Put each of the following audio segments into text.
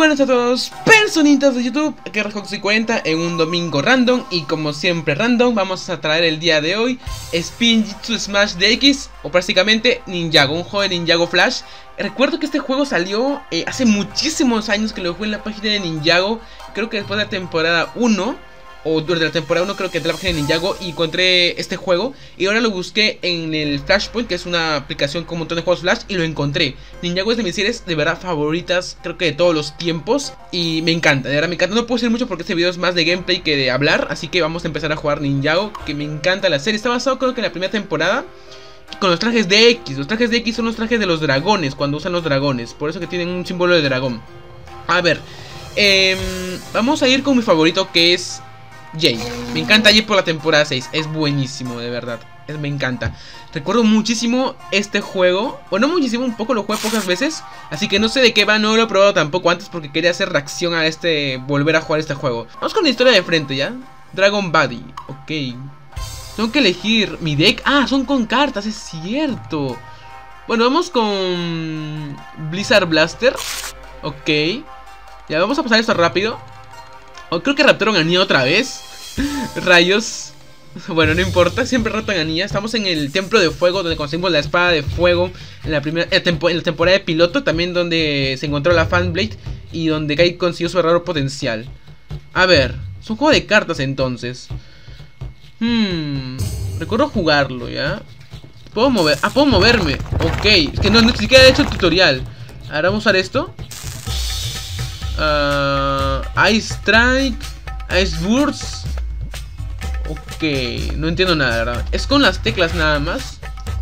Buenas a todos, personitas de YouTube, aquí Rejox50 en un domingo random. Y como siempre random, vamos a traer el día de hoy Spinjitzu Smash DX, o prácticamente Ninjago, un juego de Ninjago Flash. Recuerdo que este juego salió hace muchísimos años que lo jugué en la página de Ninjago. Creo que después de la temporada 1 o durante la temporada 1 creo que entré a la página de Ninjago y encontré este juego. Y ahora lo busqué en el Flashpoint, que es una aplicación con un montón de juegos Flash, y lo encontré. Ninjago es de mis series de verdad favoritas, creo que de todos los tiempos. Y me encanta, de verdad me encanta. No puedo decir mucho porque este video es más de gameplay que de hablar. Así que vamos a empezar a jugar Ninjago, que me encanta la serie. Está basado creo que en la primera temporada, con los trajes de X. Los trajes de X son los trajes de los dragones, cuando usan los dragones. Por eso que tienen un símbolo de dragón. A ver, vamos a ir con mi favorito, que es Jay. Me encanta Jay por la temporada 6. Es buenísimo, de verdad. Me encanta. Recuerdo muchísimo este juego. O no muchísimo, un poco lo jugué pocas veces. Así que no sé de qué va, no lo he probado tampoco antes, porque quería hacer reacción a volver a jugar este juego. Vamos con la historia de frente ya. Dragon Body, ok. Tengo que elegir mi deck. Ah, son con cartas, es cierto. Bueno, vamos con Blizzard Blaster. Ok. Ya, vamos a pasar esto rápido. Oh, creo que raptaron a Nia otra vez. Rayos. Bueno, no importa, siempre raptan a Nia. Estamos en el Templo de Fuego, donde conseguimos la espada de fuego. En la primera en la temporada de piloto, también donde se encontró la Fanblade. Y donde Kai consiguió su verdadero potencial. A ver, es un juego de cartas entonces. Recuerdo jugarlo, ¿ya? ¿Puedo mover? Ah, puedo moverme. Ok, es que no ni siquiera he hecho el tutorial. Ahora vamos a usar esto. Ice Strike, Ice Burst. Ok, no entiendo nada, ¿verdad? Es con las teclas nada más.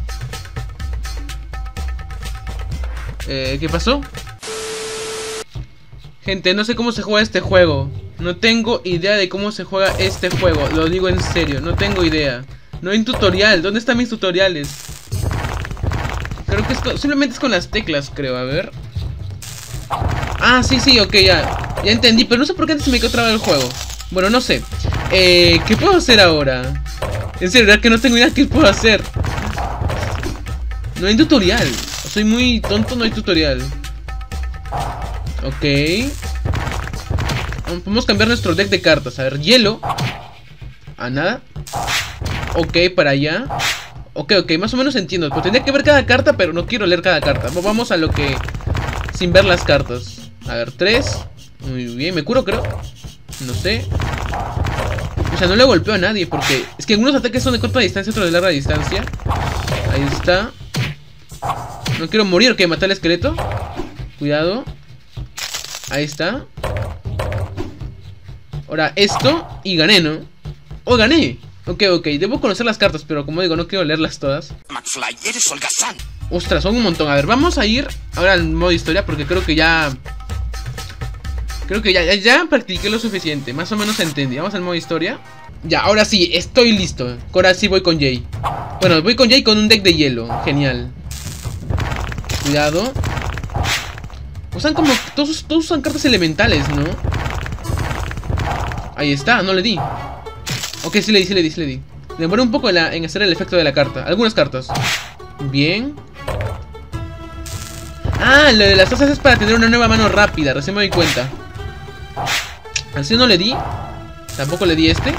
¿Qué pasó? Gente, no sé cómo se juega este juego. No tengo idea de cómo se juega este juego. Lo digo en serio, no tengo idea. No hay un tutorial, ¿dónde están mis tutoriales? Creo que simplemente es con las teclas, creo, a ver. Ah, sí, ok, ya entendí, pero no sé por qué antes se me quedó trabado el juego. Bueno, no sé. ¿Qué puedo hacer ahora? En serio, ¿verdad que no tengo idea de qué puedo hacer? No hay tutorial. Soy muy tonto, no hay tutorial. Ok. Podemos cambiar nuestro deck de cartas. A ver, hielo. Ah, nada. Ok, para allá. Ok, más o menos entiendo. Pues tendría que ver cada carta, pero no quiero leer cada carta. Vamos a lo que... sin ver las cartas. A ver, 3. Muy bien, me curo, creo. No sé. O sea, no le golpeo a nadie porque... es que algunos ataques son de corta distancia, otros de larga distancia. Ahí está. No quiero morir, ok, matar al esqueleto. Cuidado. Ahí está. Ahora esto. Y gané, ¿no? ¡Oh, gané! Ok, debo conocer las cartas, pero como digo, no quiero leerlas todas. McFly, eres holgazán. Ostras, son un montón. A ver, vamos a ir ahora al modo historia, porque creo que ya... ya practiqué lo suficiente. Más o menos entendí. Vamos al modo historia. Ya, ahora sí, estoy listo. Ahora sí voy con Jay. Bueno, voy con Jay con un deck de hielo. Genial. Cuidado. Usan como... Todos usan cartas elementales, ¿no? Ahí está, no le di. Ok, sí le di. Demoré un poco en hacer el efecto de la carta. Algunas cartas. Bien. Ah, lo de las tazas es para tener una nueva mano rápida. Recién me doy cuenta. Así no le di. Tampoco le di este.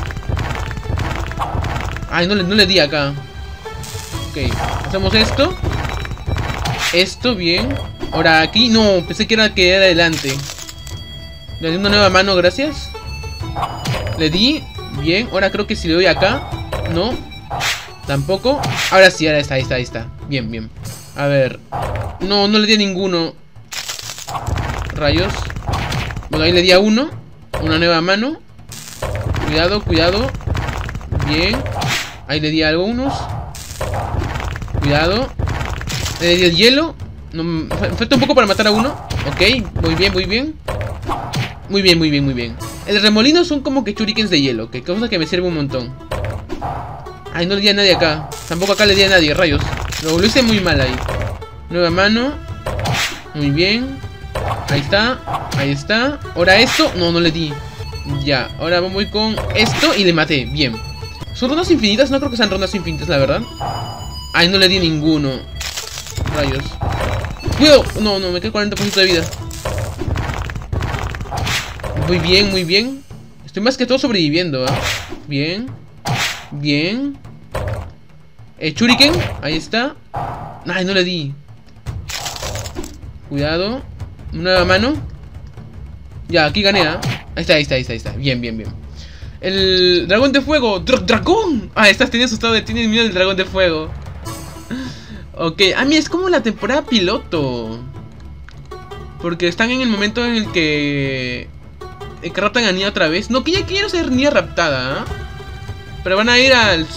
Ay, no le di acá. Ok, hacemos esto. Esto, bien. Ahora aquí, no, pensé que era adelante. Le di una nueva mano, gracias. Le di, bien. Ahora creo que si le doy acá. No, tampoco. Ahora sí, ahora está, ahí está. Bien. A ver. No le di a ninguno. Rayos. Bueno, ahí le di a uno. Una nueva mano. Cuidado. Bien. Ahí le di a algunos. Cuidado. Le di el hielo. No, me falta un poco para matar a uno. Ok, muy bien. Muy bien. El remolino son como que shurikens de hielo, que cosa que me sirve un montón. Ay, no le di a nadie acá. Tampoco acá le di a nadie, rayos. Lo hice muy mal ahí. Nueva mano. Muy bien. Ahí está. Ahora esto. No le di. Ya, ahora voy con esto y le maté. Bien. ¿Son rondas infinitas? No creo que sean rondas infinitas, la verdad. Ay, no le di ninguno. Rayos. Cuidado. No, me quedé 40% de vida. Muy bien, muy bien. Estoy más que todo sobreviviendo, ¿eh? Bien. Bien. Shuriken, ahí está. Ay, no le di. Cuidado. Nueva mano. Ya, aquí gané, ¿eh? Ahí está. Bien. El dragón de fuego. ¡Dragón! Ah, tenía asustado. Tienes miedo del dragón de fuego. Ok, a mí es como la temporada piloto. Porque están en el momento en el que raptan a Nia otra vez. No, que ya quiero ser Nia raptada, ¿eh? Pero van a ir al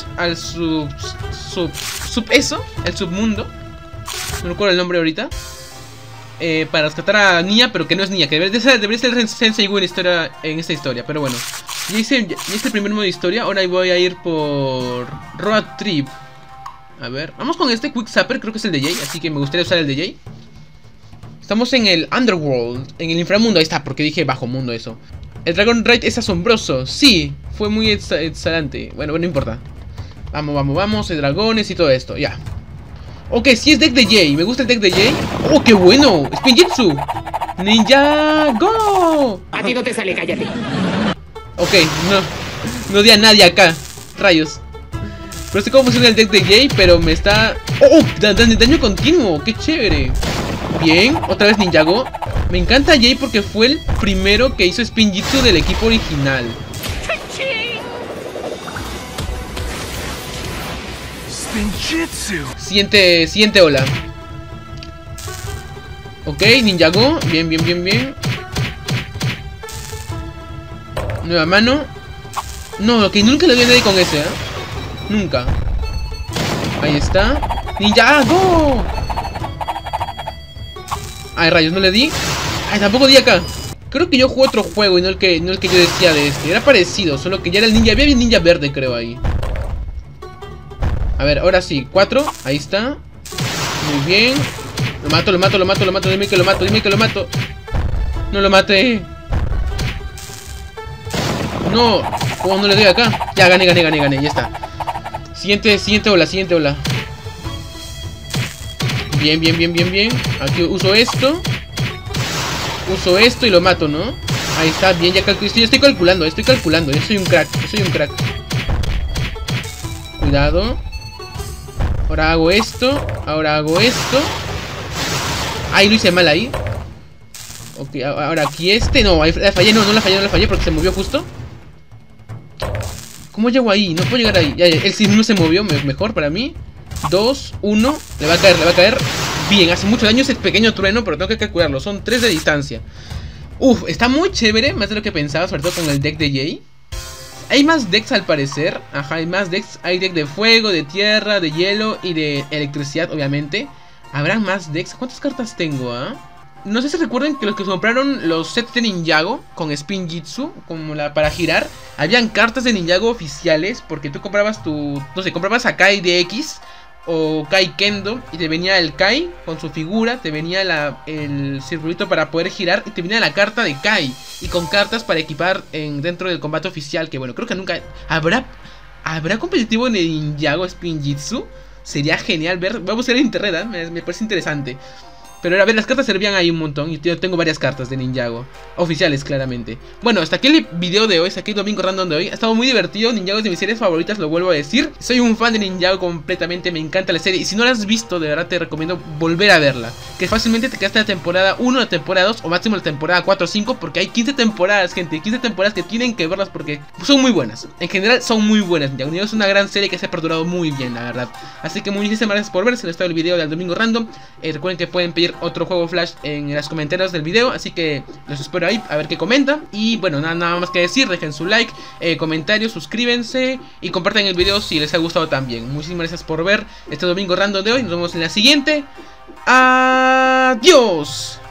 el submundo. No recuerdo el nombre ahorita. Para rescatar a Nia, pero que no es Nia, que debería ser Sensei Wu en esta historia. Pero bueno, ya hice el primer modo de historia. Ahora voy a ir por Road Trip. A ver, vamos con este Quick Zapper, creo que es el de Jay, así que me gustaría usar el de Jay. Estamos en el Underworld, en el inframundo, ahí está, porque dije bajo mundo eso. El Dragon Raid es asombroso, sí, fue muy excelente. Bueno, no importa. Vamos, hay dragones y todo esto, ya. Ok, sí es deck de Jay, me gusta el deck de Jay. ¡Oh, qué bueno! ¡Spinjitzu! ¡Ninjago! A ti no te sale, cállate. Ok, no di a nadie acá. Rayos. No sé cómo funciona el deck de Jay, pero me está... ¡Oh! Daño continuo, qué chévere. Bien, otra vez Ninjago. Me encanta Jay porque fue el primero que hizo Spinjitzu del equipo original. Siguiente ola. Ok, Ninjago. Bien. Nueva mano. No, ok, nunca le doy a nadie con ese, ¿eh? Nunca. Ahí está. Ninjago. Ay, rayos, no le di. Ay, tampoco di acá. Creo que yo jugué otro juego y no el que yo decía de este. Era parecido, solo que ya era el ninja. Había un ninja verde, creo, ahí. A ver, ahora sí, 4, ahí está. Muy bien. Lo mato. Dime que lo mato. No lo maté. No. ¿Cómo no le doy acá? Ya, gané, ya está. Siguiente ola. Bien. Aquí uso esto y lo mato, ¿no? Ahí está, bien, ya estoy calculando. Yo soy un crack. Cuidado. Ahora hago esto. Ay, lo hice mal ahí. Ok, ahora aquí no, la fallé, no la fallé porque se movió justo. ¿Cómo llego ahí? No puedo llegar ahí. Ya, él sí no se movió, mejor para mí. 2, 1, le va a caer. Bien, hace mucho daño ese pequeño trueno, pero tengo que calcularlo. Son 3 de distancia. Uf, está muy chévere, más de lo que pensaba, sobre todo con el deck de Jay. Hay más decks al parecer. Ajá, hay más decks. Hay deck de fuego, de tierra, de hielo y de electricidad, obviamente. ¿Habrán más decks? ¿Cuántas cartas tengo, No sé si recuerden que los que compraron los sets de Ninjago con Spinjitzu, como para girar, habían cartas de Ninjago oficiales, porque tú comprabas comprabas a Kai de X o Kai Kendo y te venía el Kai con su figura, te venía el circulito para poder girar y te venía la carta de Kai y con cartas para equipar dentro del combate oficial, que bueno, creo que nunca ¿habrá competitivo en el Ninjago Spinjitzu? Sería genial ver, voy a buscar en internet, me parece interesante. Pero a ver, las cartas servían ahí un montón. Y yo tengo varias cartas de Ninjago oficiales, claramente. Bueno, hasta aquí el video de hoy, hasta aquí el domingo random de hoy. Ha estado muy divertido, Ninjago es de mis series favoritas, lo vuelvo a decir. Soy un fan de Ninjago completamente, me encanta la serie. Y si no la has visto, de verdad te recomiendo volver a verla. Que fácilmente te quedaste en la temporada 1, la temporada 2 o máximo la temporada 4 o 5. Porque hay 15 temporadas, gente, 15 temporadas que tienen que verlas porque son muy buenas. En general son muy buenas. Ninjago es una gran serie que se ha perdurado muy bien, la verdad. Así que muchísimas gracias por ver, se les está el video del domingo random. Recuerden que pueden pedir otro juego Flash en los comentarios del video, así que los espero ahí a ver qué comentan. Y bueno, nada más que decir, dejen su like, comentarios, suscríbanse y compartan el video si les ha gustado también. Muchísimas gracias por ver este domingo random de hoy, nos vemos en la siguiente. Adiós.